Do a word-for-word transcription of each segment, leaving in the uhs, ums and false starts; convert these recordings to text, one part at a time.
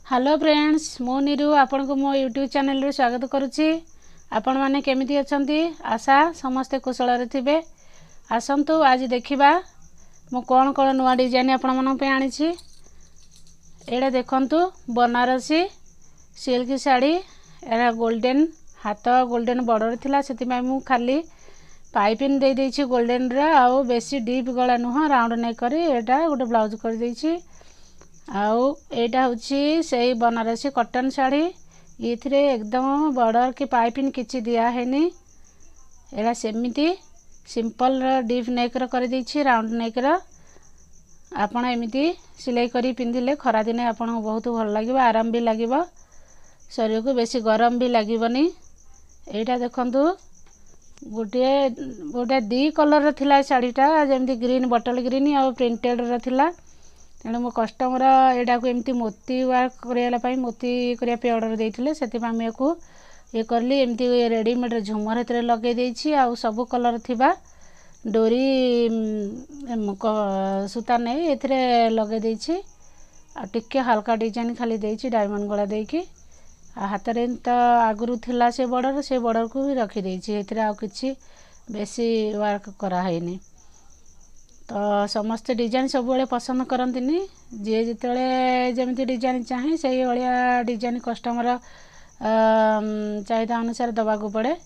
Hello friends मो निरु आपण को मो यूट्यूब चैनल रे स्वागत करुच्ची। आपण माने केमिति अछंती आशा समस्ते कुशल रे थिबे। आसंतु आज देखिबा मो कोन कोन नुआ डिजाइन आपण मन पे आनी छी। एडा देखंतु बनारसी सिल्क साड़ी एरा गोल्डन हाथ गोल्डन बॉर्डर थिला सेति मै मु खाली पाइपिंग दे देछि गोल्डन रा आउ बेसी डीप गला नुह राउंड नै करी एटा गोटे ब्लाउज कर देछि। आउ एटा होछि सेही बनारसी कॉटन साड़ी इथरे एकदम बॉर्डर की पाइपिंग किछि दिया हैनी। एरा सेमिति सिंपल डीप नेक र कर देछि राउंड नेक र। आपण एमिति सिलाई करी पिंधिले खरा दिने आपण बहुत भल लागिबो आराम भी लागिबो शरीर को बेसी गरम भी लागिबोनी। एटा देखंतु गोटे गोटे दी कलर थिला साड़ीटा जेमति ग्रीन बटल ग्रीन आ प्रिंटेड र थिला। तेणु मो कस्टमर एटा को एमती मोती वर्क करियाला पई मोती करिया पे ऑर्डर देथिले सेति पा मे को ये करली एमती रेडीमेड झुमर हेतरे लगे देछि आ सब कलर थिबा डोरी सूता नै एथरे लगे देछि आ टिके हल्का डिजाइन खाली देछि डायमंड गला देकी आ हाथ रे त आगुरु थिला से बॉर्डर से बॉर्डर को भी रखी देछि एथरे आ किछि बेसी वर्क करा हैनी। तो समस्त डिजाइन सब बेले पसंद करंतिनी जे जितले जेमिति डिजाइन चाहे सही भलिया डिजाइन कस्टमर चाहिदा अनुसार दबा को पड़े।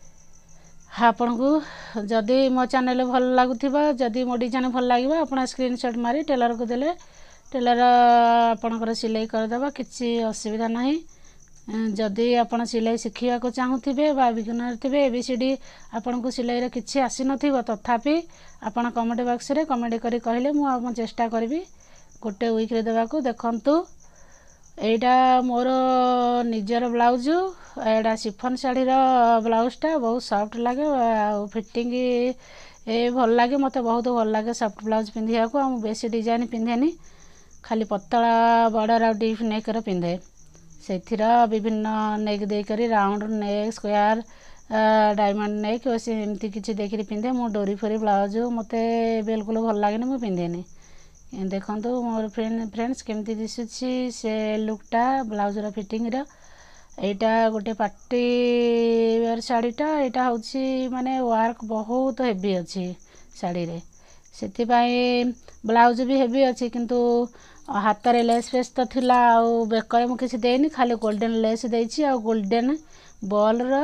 आपण को जदी मो चैनल भल लागुथिबा जदी मो डिजाइन भल लागिबा आपण स्क्रीनशॉट मारी टेलर को देले टेलर आपणकर सिलाई कर दबा किछि असुविधा नाही। जदि आपण सिलाई शिखिया को चाहूथिबे बा बिगिनर थिबे एबीसीडी आपण को सिलाई रे किछि आसी नथिबो तथापि आपण कमेंट बॉक्स रे कमेंट करी कहले मु हम चेष्टा करबी गोटे वीक रे देबा को। देखंतु एटा मोर निजर ब्लाउज एटा शिफन साड़ी रो ब्लाउज टा बहुत सॉफ्ट लागे आ फिटिंग ए भल लागे मते बहुत भल लागे सॉफ्ट ब्लाउज पिंधिया को। हम बेसी डिजाइन पिंधेनी खाली पतला बॉर्डर आ डीप नेक रो पिंधे सेथिरा विभिन्न नेक दे करी round neck square diamond neck वैसे एमती किछि देखि पिंधे मो डोरी फरी ब्लाउज मते बिल्कुल भल लागेनी मु पिंधेनी। देखंतु मोर फ्रेंड फ्रेंड्स केमती दिसुछि से लुकटा ब्लाउज रो फिटिंग रो। एटा गोटे पार्टी वेयर साड़ीटा एटा होछि माने वर्क बहुत हेवी अछि साड़ी रे सेति पई ब्लाउज भी हेवी अछि किंतु हाथ रे लेस फेस तो थिला आ बेकर मु किछि देनी खाली गोल्डन लेस देछि आ गोल्डन बॉल रो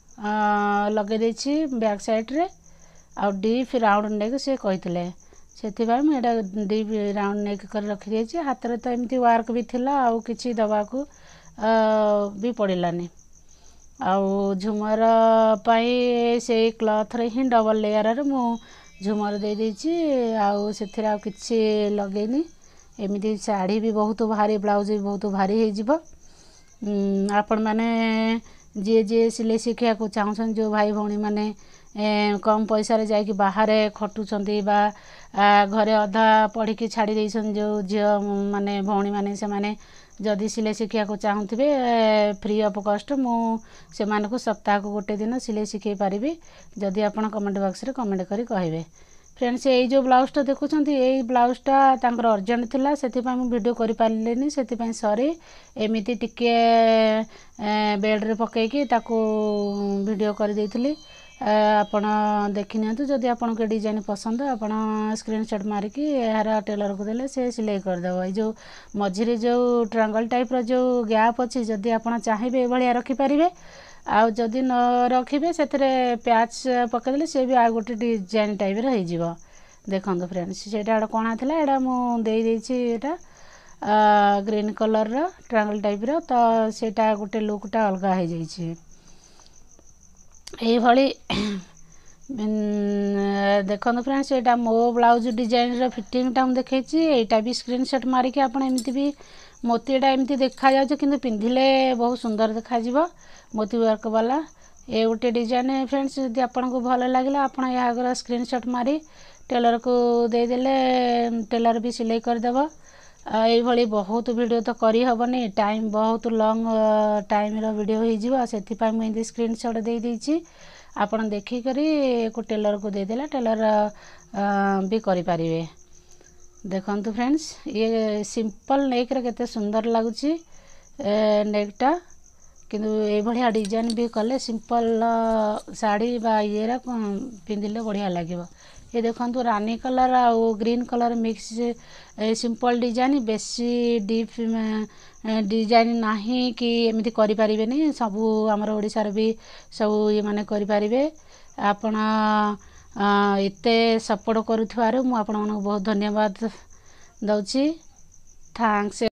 लगे देछि बैक साइड रे आ डीप राउंड नेक से कहितले सेति भाई मैं एटा डीप राउंड नेक कर रखि देछि। हाथ रे तो एमती वर्क भी थिला आ किछि दबा को भी पड़िलानी आ झुमर पई से क्लॉथ रे ही डबल लेयर रे मु झुमर दे देछि आ सेथिरा आ किछि लगेनी। एमिति साड़ी भी बहुत भारी ब्लाउज भी बहुत भारी हे जिवो। आपण माने जे जे सिले शिखिया को चाहछन जो भाई भौणी माने कम पैसा रे जाई कि बाहर खटुचंती बा घरे अधा पढ़ी की छाड़ी देछन जो जियो माने भौणी माने से माने जदी सिले शिखिया को चाहथिबे फ्री ऑफ कॉस्ट मु से माने को सप्ताह को गोटे दिन सिले शिखै पारिबे जदी आपण कमेंट बॉक्स रे कमेंट करी कहबे। फ्रेंड्स ये जो ब्लाउज टा देखुछंती ये ब्लाउज टा तांकर अर्जेंट थिला सेति पय मु वीडियो करि पारलेनी सेति पय सॉरी एमिति टिके बेड रे पकै की ताको वीडियो कर देथिली। आपण देखिनियंतु जदी आपण के डिजाइन पसंद आपण स्क्रीनशॉट मारी की यार टेलर को देले से सिलाई कर देबो। ए जो मझिरे जो ट्रायंगल टाइप रो जो गैप अछि जदी आपण चाहिबे ए भलिया रखि परिबे आ जदी न रखिबे सेतरे पैच पकेले से भी आ गोटे डिजाइन टाइप रे हे जिवो। देखंतु फ्रेंड्स सेटा कोना थिला एडा मु देई देछि एटा ग्रीन कलर रो ट्रायंगल टाइप रो तो सेटा गोटे लुकटा अलगा हे जाई छी ए भली। देखंतु फ्रेंड्स एटा मो ब्लाउज डिजाइन रो फिटिंग टा हम देखै छी एटा भी स्क्रीनशॉट मारी के आपण एमिति भी मोतीटा एमिति देखा जाउछ किंतु पिंधिले बहुत सुंदर देखा जिवो मोती वर्क वाला ए गोटे डिजाइन। फ्रेंड्स यदि आपन को भल लागला आपण या अगर स्क्रीनशॉट मारी टेलर को दे देले टेलर भी सिलाई कर देबो। ए भली बहुत वीडियो तो करी हबनी टाइम बहुत लॉन्ग टाइम रो वीडियो हे जिवो सेति पय मैं स्क्रीनशॉट दे देछि आपण देखि करी को टेलर को दे देला टेलर भी करि परिबे। देखंतु फ्रेंड्स ये सिंपल नेक रे केते सुंदर लागुची नेकटा किंतु ये बढ़िया डिजाइन भी कले सिंपल साड़ी बा ये पिंधिले बढ़िया लगे। ये देखो रानी कलर आउ green colour mix simple design बेसी डीप डिजाइन नाही कि एमती करि परिबेनी सबू हमर ओडिसा रे भी सब ये माने करि परिबे। आपण एते सपोर्ट करूथवारु मु आपण बहुत धन्यवाद दउची। थैंक्स।